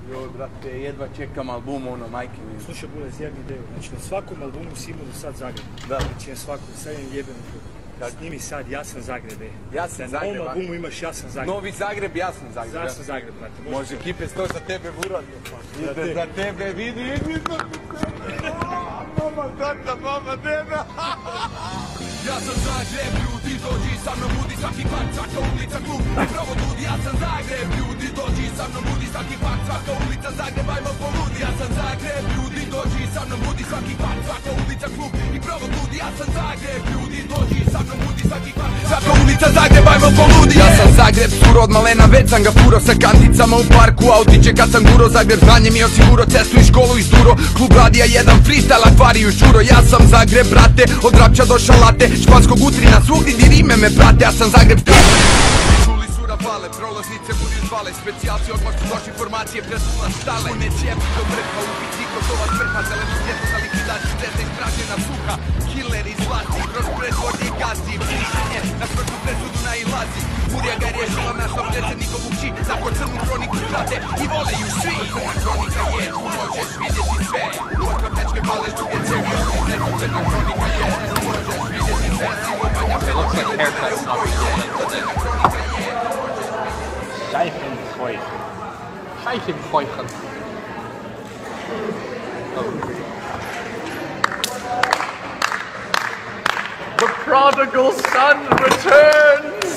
Joj, brate, jedva čekam album, ono, majke mi. Slušaj, Bulez, ja mi ideju. Znači, na svakom albumu si imao do sad Zagreb. Da. Znači, na svakom, sad im jebeno tu. Snimi sad, ja sam Zagreb, Ja sam Zagreb, na ovom albumu imaš ja sam Zagreb. Novi Zagreb, ja sam Zagreb. Ja sam Zagreb, brate. Može, Kipe, sto za tebe, Burat. Ide za tebe, vidi. Mama, tata, mama, deda. Ja sam Zagreb, ljudi, dođi sa mnom, budi svaki kvart, svaka ulica, klub i pravo ljudi. Ja sam Zagreb, ljudi, dođi sa mnom, budi svaki kvart, svaka ulica, Zagreb, ajmo poludi. Ja sam Zagreb, ljudi, dođi sa mnom, budi svaki kvart, svaka ulica, klub i pravo ljudi. Ja sam Zagreb, ljudi, dođi sa mnom, budi svaki kvart, svaka ulica, Zagreb, ajmo poludi. Ja sam Zagreb, suro od malena, već sam ga furo sa kanticama u parku, autiće kad sam guro. Zagreb, znanje mi osiguro, cestu i školu izduro, klub radija jedan, freestyle, akvariju šuro. Ja sam Zagreb, brate, od Rapča do Šalate, Španskog utrina, svugdje di rime me prate. Ja sam Zagrebska. Čuli su rafale, prolaznice budi zvale, specijalci odmah su došli formacije, presula stale. One cijepi do mrtva, ubici gotova crkva, zeleno svjetlo za likvidaciju, desna ispražnjena suha, killer izlazi, kroz predvodnje i gazi, vrišenje, na smrtnu presudu nailazi. Murija ga je riješila našom predsjednikom uči, tako crnu kroniku prate i vole ju svi. Crna kronika je, možeš vidjeti sve, uvod tečke pale druge cevi, crna kronika je, možeš vidjeti sve, silovanja peločine, Scheifenfeuchen. The prodigal son returns!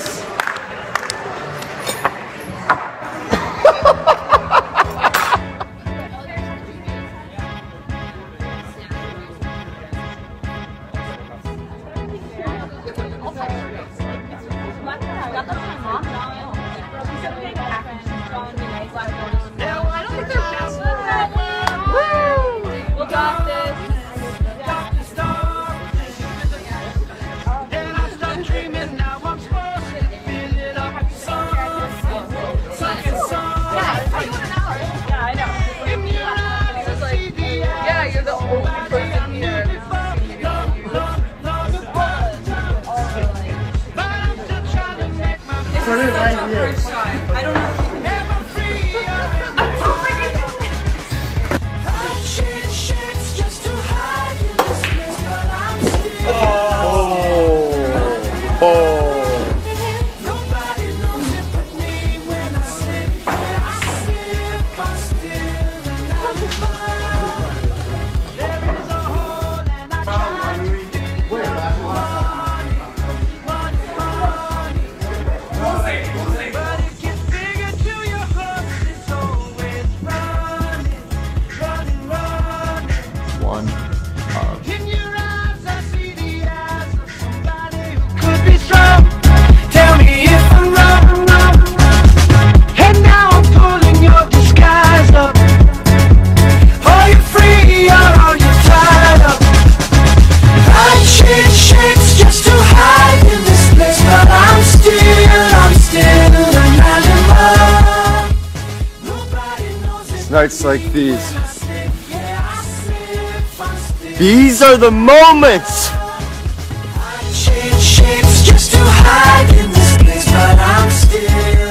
I don't know. Nights like these. These are the moments! Change shapes just to hide in this place, but I'm still